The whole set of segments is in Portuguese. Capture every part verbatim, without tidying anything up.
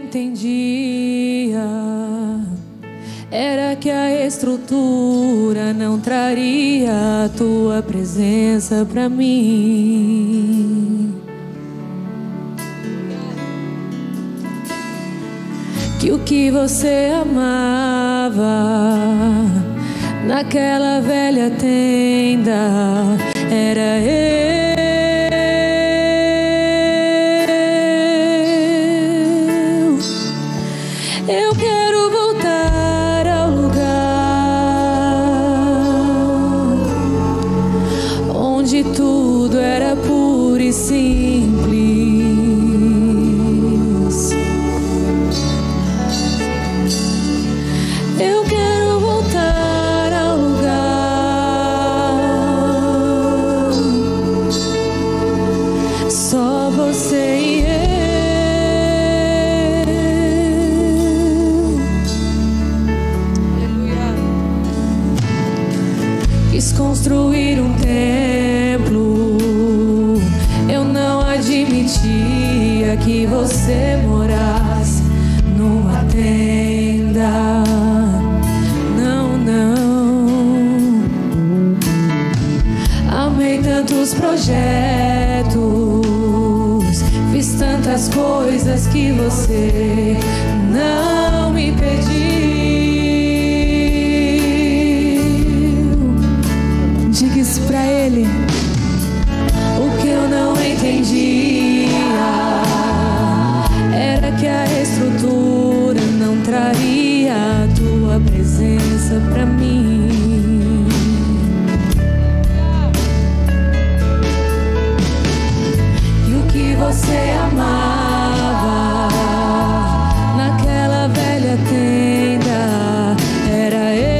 entendia era que a estrutura não traria a tua presença pra mim. Que o que você amava naquela velha tenda era eu. Eu quero voltar ao lugar onde tudo era puro e simples. Eu quero voltar ao lugar só você e eu. Quis construir um templo, eu não admitia que você morasse numa tenda. Não, não. Amei tantos projetos, fiz tantas coisas que você não me pediu. Diga isso pra ele. O que eu não entendia era que a estrutura não traria a tua presença pra mim. E o que você amava naquela velha tenda era eu.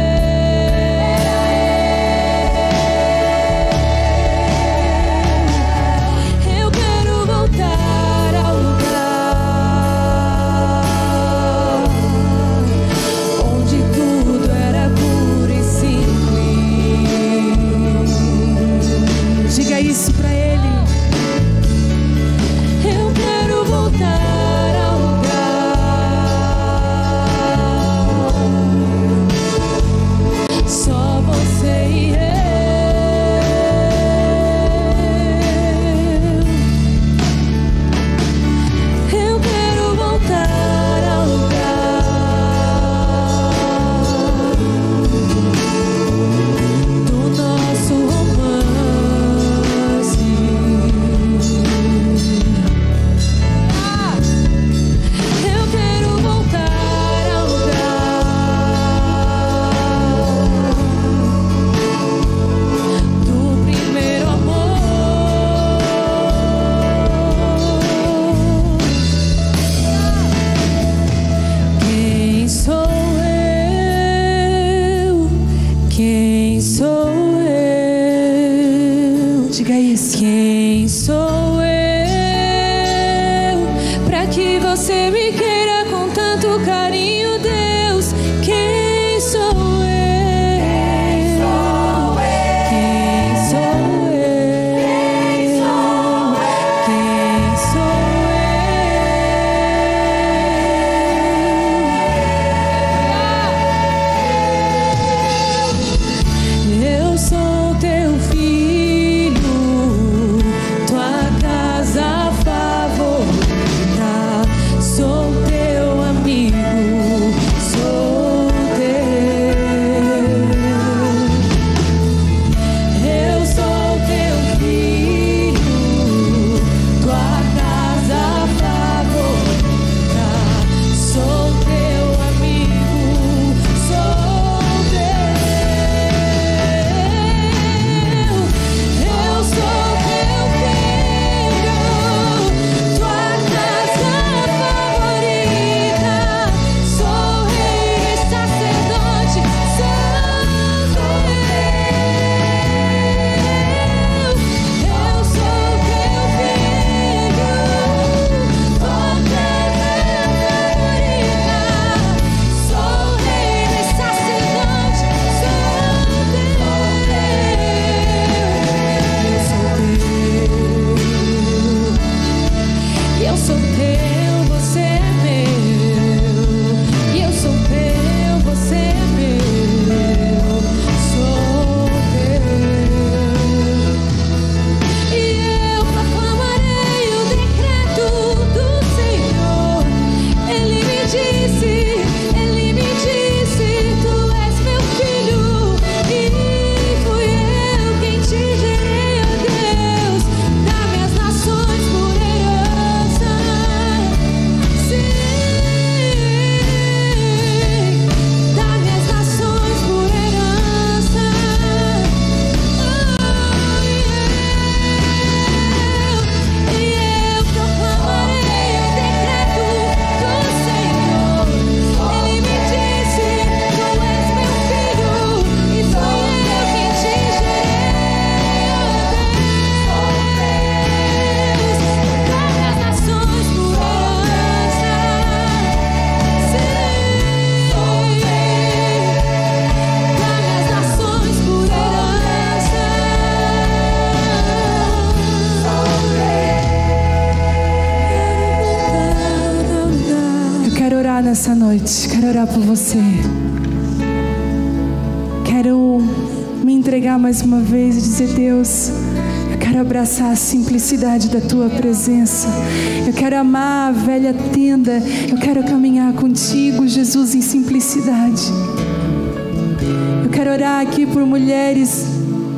Diga isso pra ele. Eu quero voltar ao lugar só você e eu. Eu quero voltar ao lugar do nosso romance. Eu quero voltar ao lugar do primeiro amor. Quem sou eu? Quem sou eu? Diga isso. Quem sou eu pra que você me queira com tanto carinho, Deus? Quem sou eu? Quem sou eu? Quem sou eu? Eu sou teu filho, tua casa nessa noite. Quero orar por você. Quero me entregar mais uma vez e dizer: Deus, eu quero abraçar a simplicidade da Tua presença. Eu quero amar a velha tenda. Eu quero caminhar contigo, Jesus, em simplicidade. Eu quero orar aqui por mulheres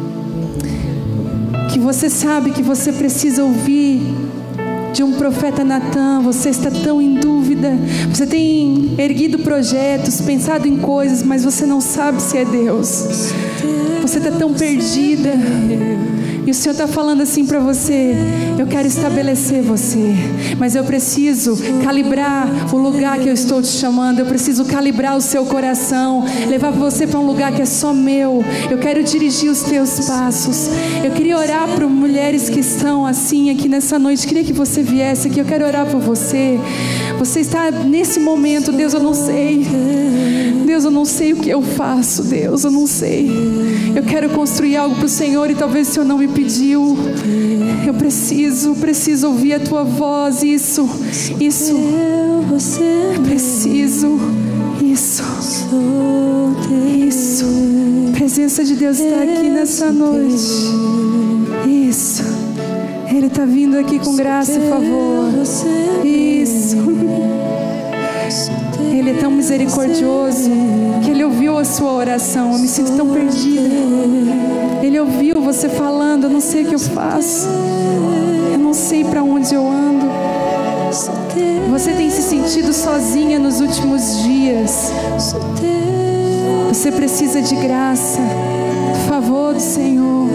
que você sabe que você precisa ouvir de um profeta Natan. Você está tão em dúvida, você tem erguido projetos, pensado em coisas, mas você não sabe se é Deus. Você está tão perdida, e o Senhor está falando assim para você: eu quero estabelecer você, mas eu preciso calibrar o lugar que eu estou te chamando. Eu preciso calibrar o seu coração, levar você para um lugar que é só meu. Eu quero dirigir os teus passos. Eu queria orar para mulheres que estão assim aqui nessa noite. Queria que você viesse aqui. Eu quero orar por você. Você está nesse momento: Deus, eu não sei. Deus, eu não sei o que eu faço. Deus, eu não sei. Eu quero construir algo para o Senhor e talvez o Senhor não me pediu. Eu preciso, preciso ouvir a Tua voz. Isso, isso. Eu preciso. Isso, isso. A presença de Deus está aqui nessa noite. Isso. Ele está vindo aqui com graça e favor. Isso. Ele é tão misericordioso que Ele ouviu a sua oração. Eu me sinto tão perdida. Ele ouviu você falando: eu não sei o que eu faço, eu não sei para onde eu ando. Você tem se sentido sozinha nos últimos dias. Você precisa de graça, do favor do Senhor.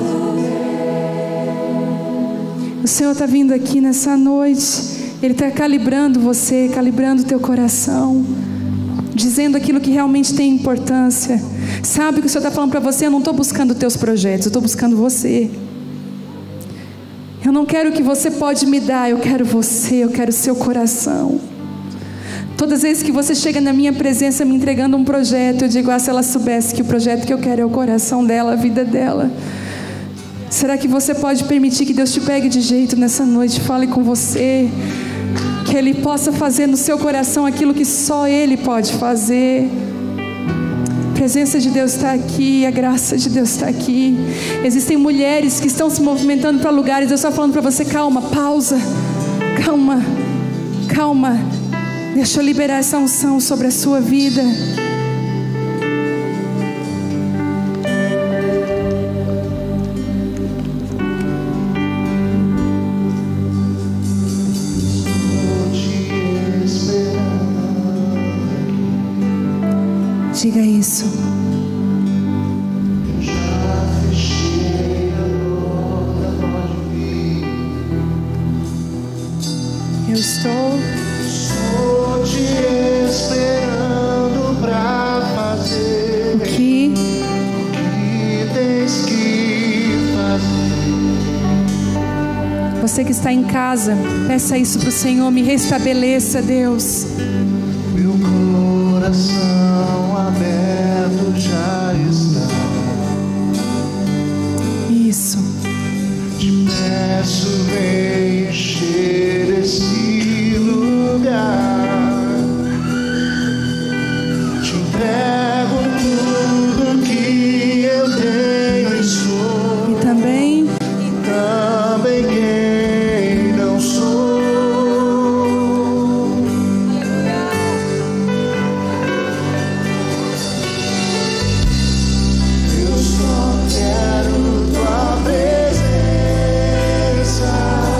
O Senhor está vindo aqui nessa noite. Ele está calibrando você, calibrando o teu coração, dizendo aquilo que realmente tem importância. Sabe o que o Senhor está falando para você? Eu não estou buscando teus projetos, eu estou buscando você. Eu não quero o que você pode me dar, eu quero você, eu quero o seu coração. Todas as vezes que você chega na minha presença me entregando um projeto, eu digo: ah, se ela soubesse que o projeto que eu quero é o coração dela, a vida dela. Será que você pode permitir que Deus te pegue de jeito nessa noite, fale com você, que Ele possa fazer no seu coração aquilo que só Ele pode fazer? A presença de Deus está aqui, a graça de Deus está aqui. Existem mulheres que estão se movimentando para lugares. Eu estou falando para você: calma, pausa, calma, calma. Deixa eu liberar essa unção sobre a sua vida. Diga isso. Eu já fechei a porta, pode vir. Eu estou, estou te esperando pra fazer o que, o que tens que fazer. você que está em casa, peça isso para o Senhor. Me restabeleça, Deus. Meu coração aberto já está. Isso. Te peço, vem encher esse lugar. Te entrego tudo que eu tenho e sou. E também, Também quem não sou. Eu só quero tua presença.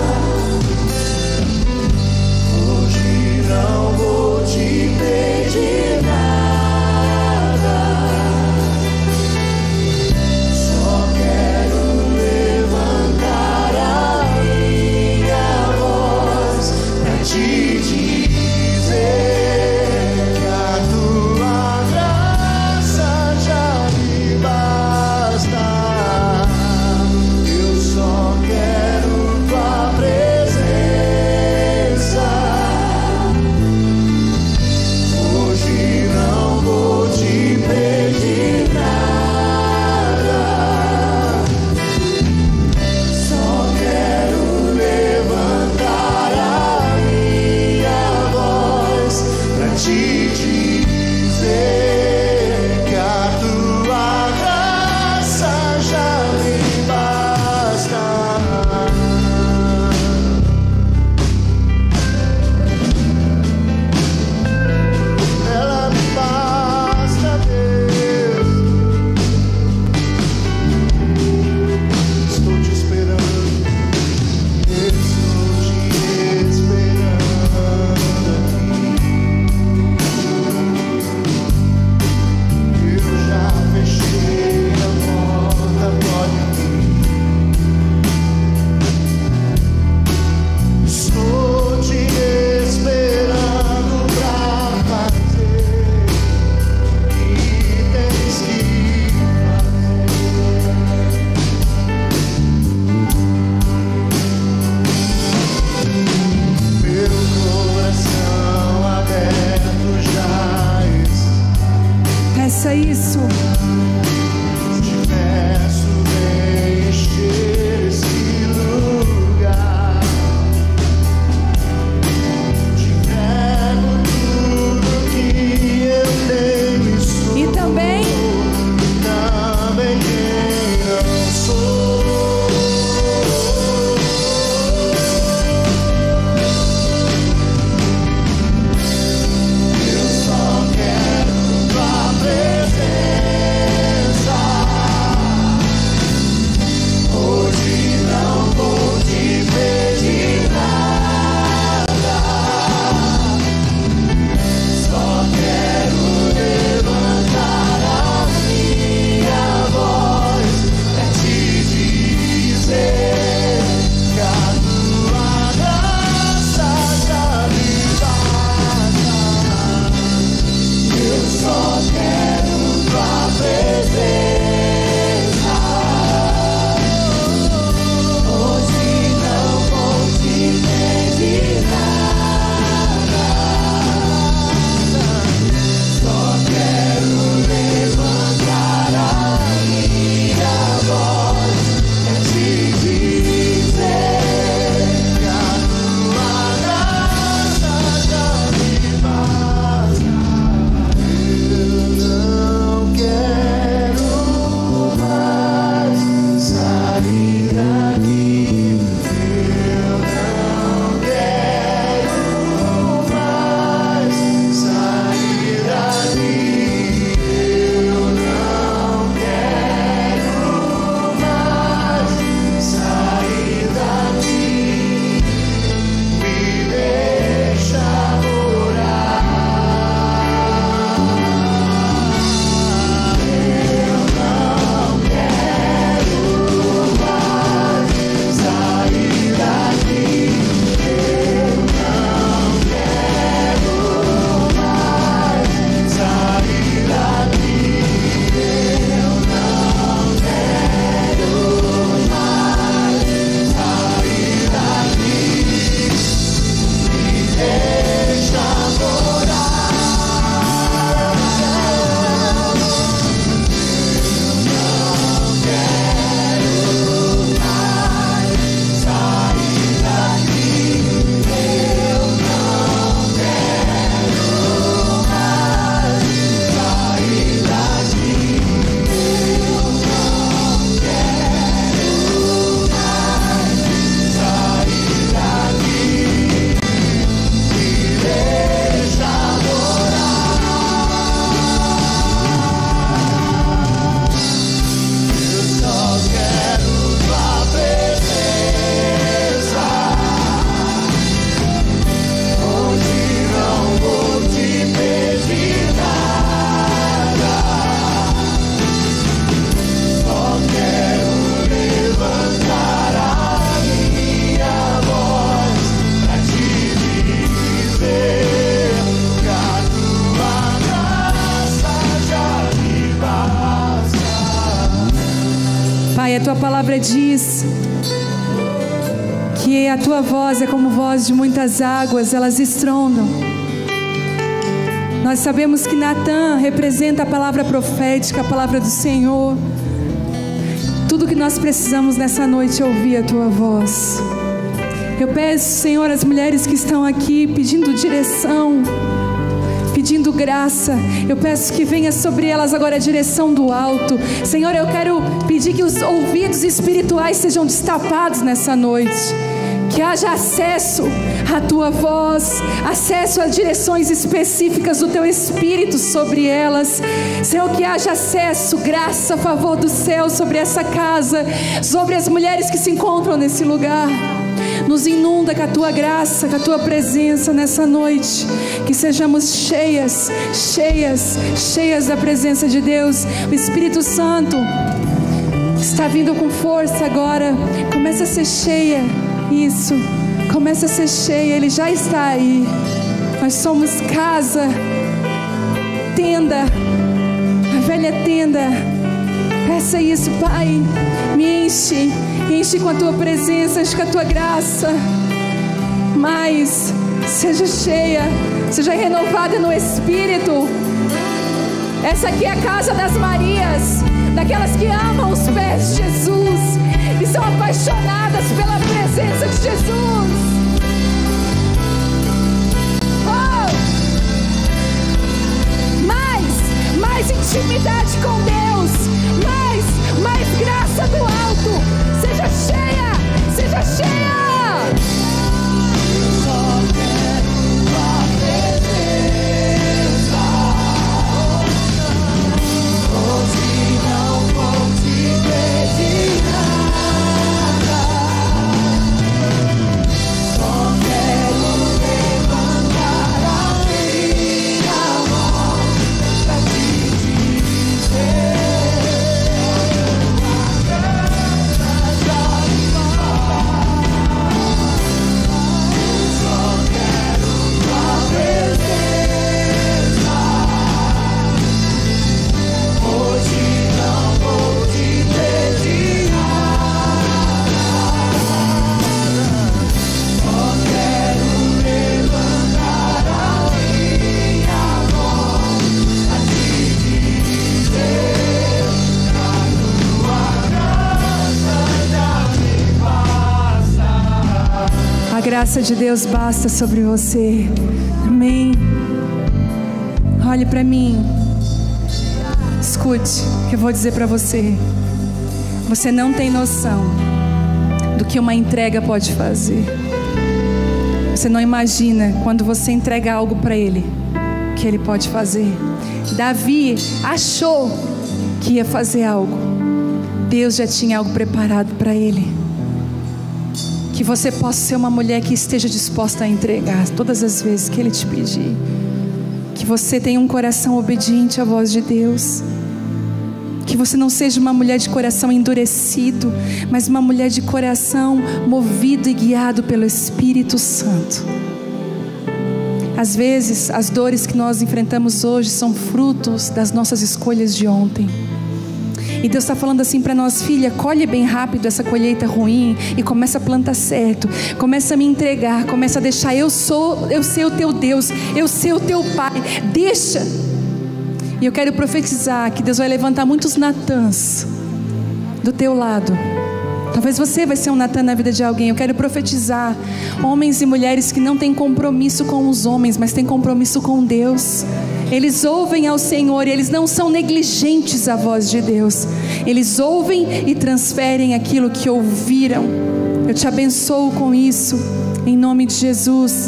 tua palavra diz que a tua voz é como voz de muitas águas, elas estrondam. Nós sabemos que Natan representa a palavra profética, a palavra do Senhor. Tudo que nós precisamos nessa noite é ouvir a tua voz. Eu peço, Senhor, as mulheres que estão aqui pedindo direção, pedindo graça, eu peço que venha sobre elas agora a direção do alto. Senhor, eu quero pedir que os ouvidos espirituais sejam destapados nessa noite, que haja acesso à tua voz, acesso a direções específicas do teu Espírito sobre elas. Senhor, que haja acesso, graça, favor do céu sobre essa casa, sobre as mulheres que se encontram nesse lugar. Nos inunda com a tua graça, com a tua presença nessa noite. Que sejamos cheias, cheias, cheias da presença de Deus. O Espírito Santo está vindo com força agora. Começa a ser cheia. Isso, começa a ser cheia. Ele já está aí. Nós somos casa, tenda, a velha tenda. Peça isso, Pai. Me enche, enche com a tua presença, enche com a tua graça. Mas seja cheia, seja renovada no Espírito. Essa aqui é a casa das Marias, daquelas que amam os pés de Jesus e são apaixonadas pela presença de Jesus. Oh! Mais, mais intimidade com Deus, mais, mais graça do alto. Seja cheia, seja cheia. Só quero tua presença. Hoje não vou te pedir nada. Só quero levantar a minha mão pra te dizer. A graça de Deus basta sobre você. Amém. Olhe para mim. Escute o que eu vou dizer para você. Você não tem noção do que uma entrega pode fazer. Você não imagina quando você entrega algo para Ele, o que Ele pode fazer. Davi achou que ia fazer algo. Deus já tinha algo preparado para ele. Que você possa ser uma mulher que esteja disposta a entregar todas as vezes que Ele te pedir. Que você tenha um coração obediente à voz de Deus. Que você não seja uma mulher de coração endurecido, mas uma mulher de coração movido e guiado pelo Espírito Santo. Às vezes, as dores que nós enfrentamos hoje são frutos das nossas escolhas de ontem. E Deus está falando assim para nós: filha, colhe bem rápido essa colheita ruim e começa a plantar certo. Começa a me entregar, começa a deixar. Eu sou, eu sei o teu Deus, eu sei o teu Pai. Deixa. E eu quero profetizar que Deus vai levantar muitos Natãs do teu lado. Talvez você vai ser um Natan na vida de alguém. Eu quero profetizar homens e mulheres que não têm compromisso com os homens, mas têm compromisso com Deus. Eles ouvem ao Senhor e eles não são negligentes à voz de Deus. Eles ouvem e transferem aquilo que ouviram. Eu te abençoo com isso, em nome de Jesus.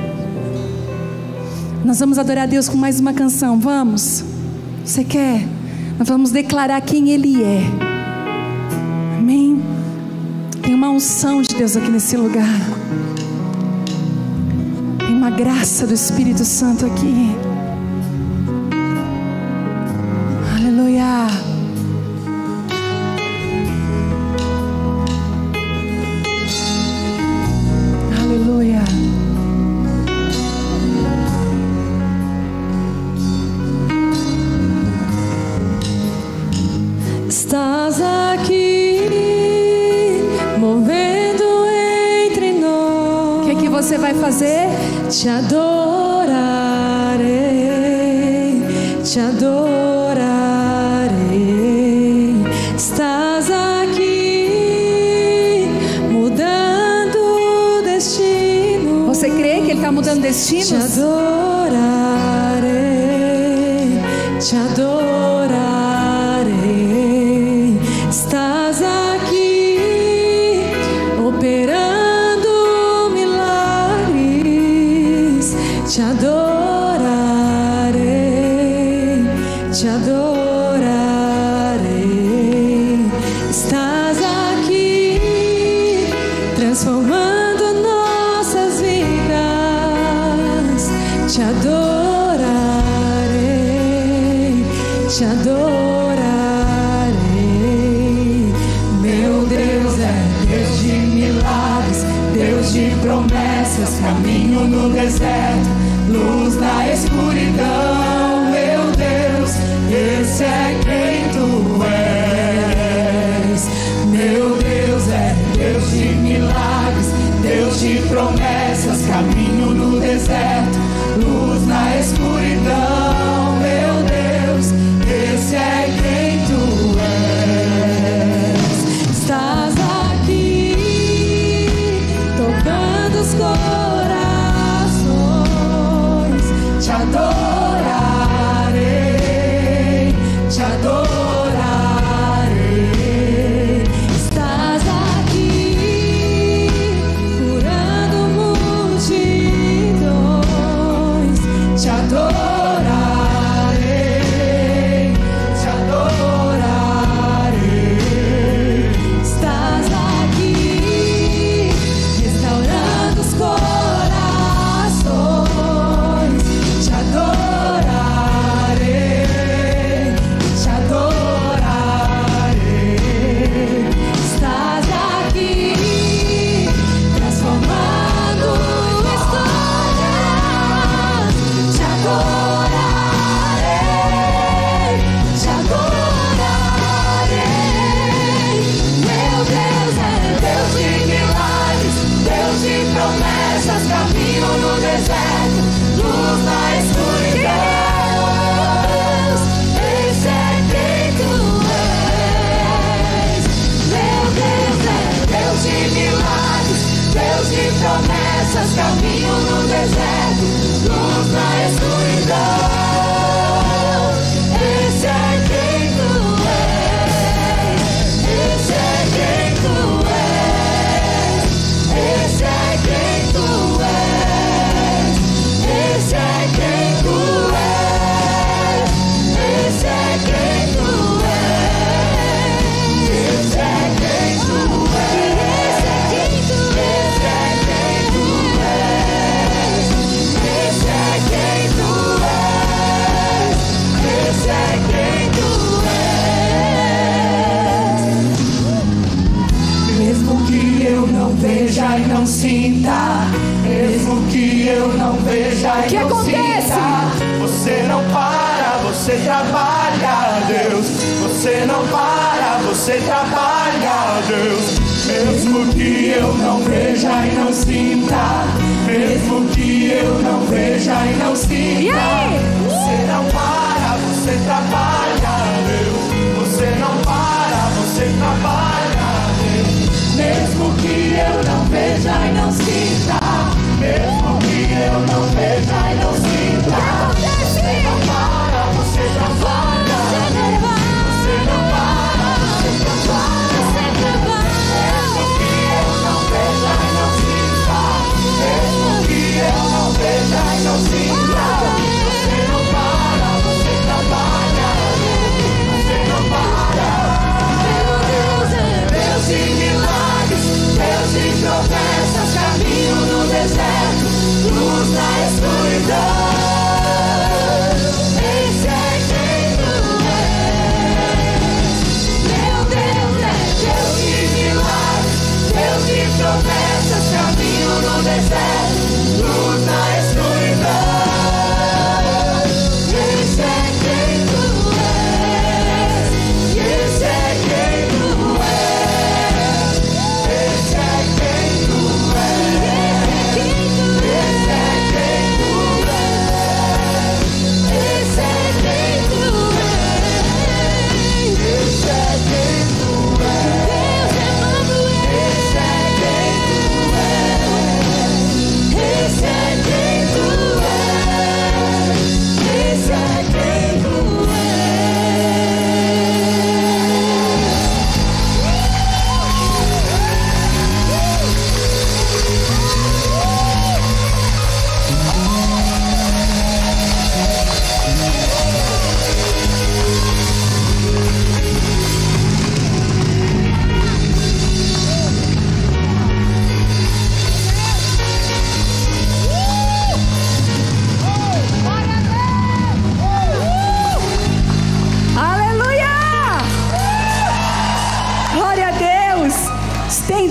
Nós vamos adorar a Deus com mais uma canção. Vamos? Você quer? Nós vamos declarar quem Ele é. Amém? Tem uma unção de Deus aqui nesse lugar. Tem uma graça do Espírito Santo aqui. Aleluia. Aleluia. Estás aqui. vai fazer? Te adorarei, te adorarei. Estás aqui mudando destino. Você crê que Ele está mudando destinos? Te adorarei, te adorarei. Estás aqui operando milagres. Te adorarei, te adorarei. Estás aqui transformando nossas vidas. Te adorarei, te adorarei. Meu Deus é Deus de milagres, Deus de promessas, caminho no deserto, luz na escuridão. Meu Deus, esse é quem tu és. Meu Deus é Deus de milagres, Deus de promessas, caminho no deserto, luz na escuridão. Meu Deus, esse é quem tu és. Estás aqui tocando os corações. Te adorarei, te adorarei. Estás aqui curando multidões. Te adorarei, te adorarei. Estás aqui restaurando os corações. Te adorarei, te adorarei. Estás aqui transformando histórias. Te adorarei, te adorarei. Meu Deus é Deus de milagres, Deus de promessas, caminho no deserto, luz na escuridão. Esse é quem tu és. Meu Deus é Deus de milagres, Deus de promessas, caminho no deserto, luz na escuridão. Esse é quem tu és. Esse é quem tu és. Esse é quem tu és. Esse é quem tu és. Esse é quem tu és. Esse é quem tu és. Esse é quem tu és. Esse é quem tu és. Esse é quem tu és. Mesmo que eu não veja e não sinta, mesmo que eu não veja e que não acontece? sinta, você não para, você trabalha, Deus. Você não para, você trabalha, Deus. Mesmo que eu não veja e não sinta, mesmo que eu não veja e não sinta, E aí? você não para, você trabalha, Deus. Você não para, você trabalha, Deus. Mesmo que eu não veja e não sinta, mesmo que eu não veja e não sinta, você não para, você trabalha, você não para, você trabalha, mesmo que eu não veja e não sinta, mesmo que eu não veja e não sinta, você não para, você trabalha, você não para. Meu Deus é Deus de milagres, Deus de promessas, caminho no deserto, luz na escuridão. Esse é quem tu és. Meu Deus é Deus de milagres, Deus de promessas, caminho no deserto, luz na escuridão. Esse é quem tu és. Esse é quem tu és. Esse é quem tu és.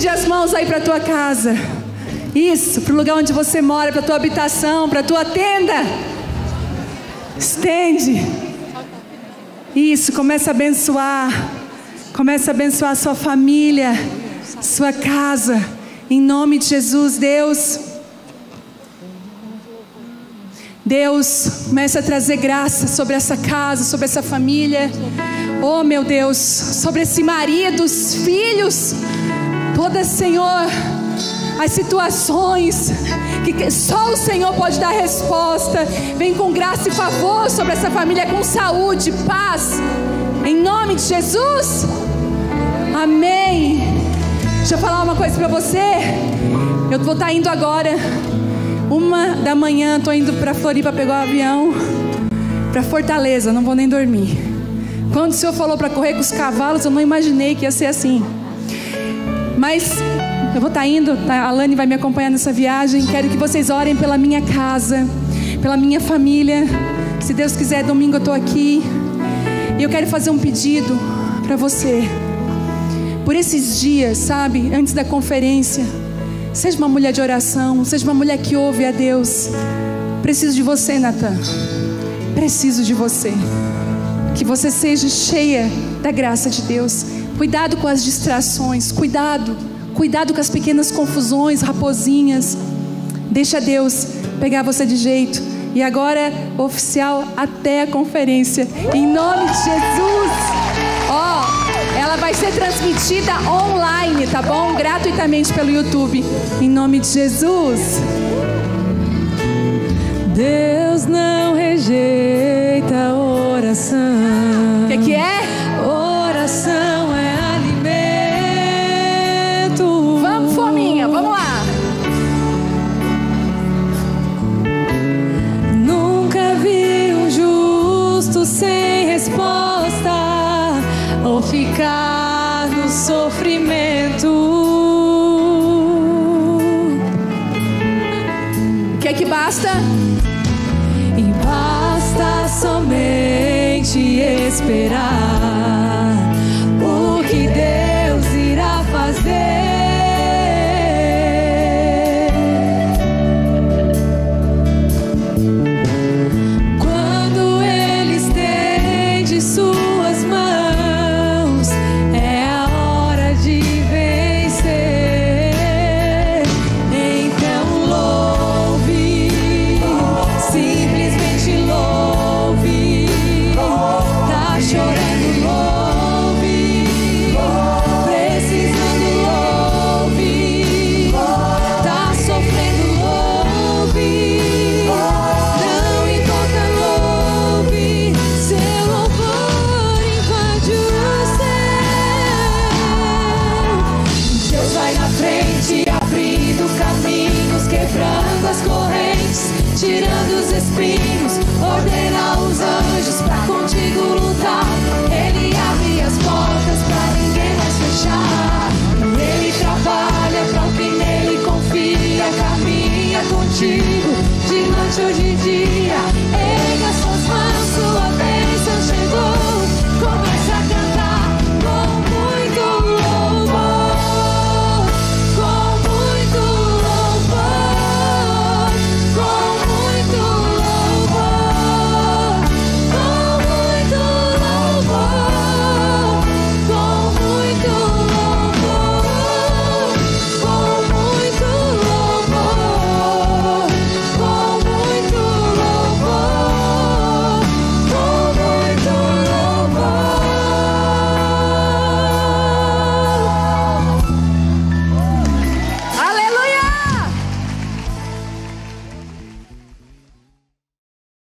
Estende as mãos aí para a tua casa. Isso, para o lugar onde você mora, para a tua habitação, para a tua tenda. Estende. Isso, começa a abençoar. Começa a abençoar a sua família, sua casa. Em nome de Jesus, Deus. Deus, começa a trazer graça sobre essa casa, sobre essa família. Oh, meu Deus, sobre esse marido, os filhos. Todas, Senhor, as situações que só o Senhor pode dar resposta. Vem com graça e favor sobre essa família, com saúde, paz. Em nome de Jesus. Amém. Deixa eu falar uma coisa para você. Eu vou estar indo agora. Uma da manhã, estou indo para Floripa pegar o avião para Fortaleza, não vou nem dormir. Quando o Senhor falou para correr com os cavalos, eu não imaginei que ia ser assim. Mas eu vou estar indo, tá? A Alane vai me acompanhar nessa viagem. Quero que vocês orem pela minha casa, pela minha família. Se Deus quiser, domingo eu estou aqui. E eu quero fazer um pedido para você. Por esses dias, sabe, antes da conferência, seja uma mulher de oração, seja uma mulher que ouve a Deus. Preciso de você, Natan. Preciso de você. Que você seja cheia da graça de Deus. Cuidado com as distrações. Cuidado. Cuidado com as pequenas confusões, raposinhas. Deixa Deus pegar você de jeito. E agora, oficial, até a conferência. Em nome de Jesus. Ó, oh, ela vai ser transmitida online, tá bom? Gratuitamente pelo YouTube. Em nome de Jesus. Deus não rejeita a oração. O que, que é? Oração é alimento. Vamos, fominha, vamos lá. Nunca vi um justo sem resposta ou ficar no sofrimento. O que é que basta? E basta somente esperar.